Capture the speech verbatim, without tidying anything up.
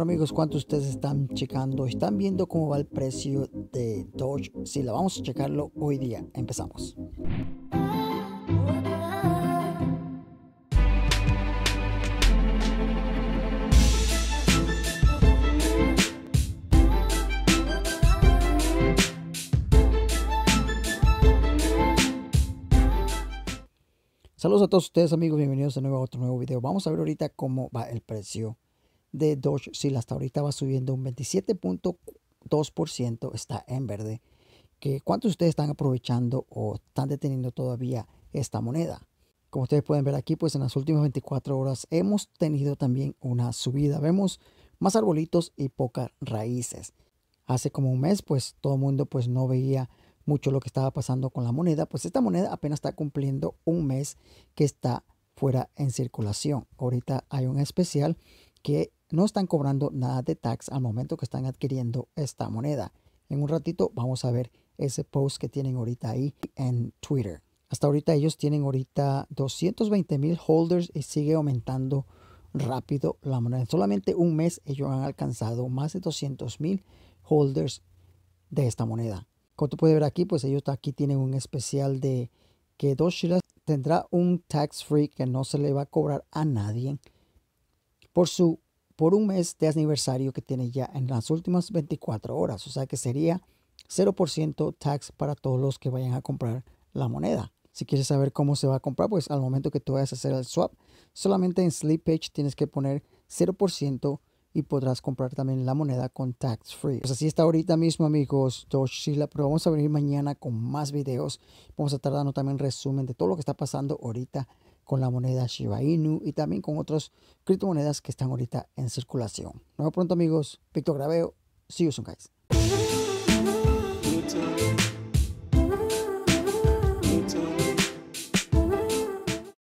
Bueno amigos, ¿cuántos de ustedes están checando? ¿Están viendo cómo va el precio de Doge? Sí, la vamos a checarlo hoy día. Empezamos. Saludos a todos ustedes amigos, bienvenidos de nuevo a otro nuevo video. Vamos a ver ahorita cómo va el precio de Doge. Sí, hasta ahorita va subiendo un veintisiete punto dos por ciento, está en verde. ¿Que ¿Cuántos de ustedes están aprovechando o están deteniendo todavía esta moneda? Como ustedes pueden ver aquí, pues en las últimas veinticuatro horas hemos tenido también una subida. Vemos más arbolitos y pocas raíces. Hace como un mes, pues todo el mundo pues no veía mucho lo que estaba pasando con la moneda. Pues esta moneda apenas está cumpliendo un mes que está fuera en circulación. Ahorita hay un especial que no están cobrando nada de tax al momento que están adquiriendo esta moneda. En un ratito vamos a ver ese post que tienen ahorita ahí en Twitter. Hasta ahorita ellos tienen ahorita doscientos veinte mil holders y sigue aumentando rápido la moneda. En solamente un mes ellos han alcanzado más de doscientos mil holders de esta moneda. Como tú puedes ver aquí, pues ellos aquí tienen un especial de que dos shiras tendrá un tax free que no se le va a cobrar a nadie por su por un mes de aniversario que tiene ya en las últimas veinticuatro horas. O sea que sería cero por ciento tax para todos los que vayan a comprar la moneda. Si quieres saber cómo se va a comprar, pues al momento que tú vayas a hacer el swap, solamente en Slippage tienes que poner cero por ciento y podrás comprar también la moneda con tax free. Pues así está ahorita mismo amigos, Doge Shila, pero vamos a venir mañana con más videos. Vamos a estar dando también resumen de todo lo que está pasando ahorita con la moneda Shiba Inu y también con otras criptomonedas que están ahorita en circulación. Nos vemos pronto amigos, Víctor Graveo, see you soon guys.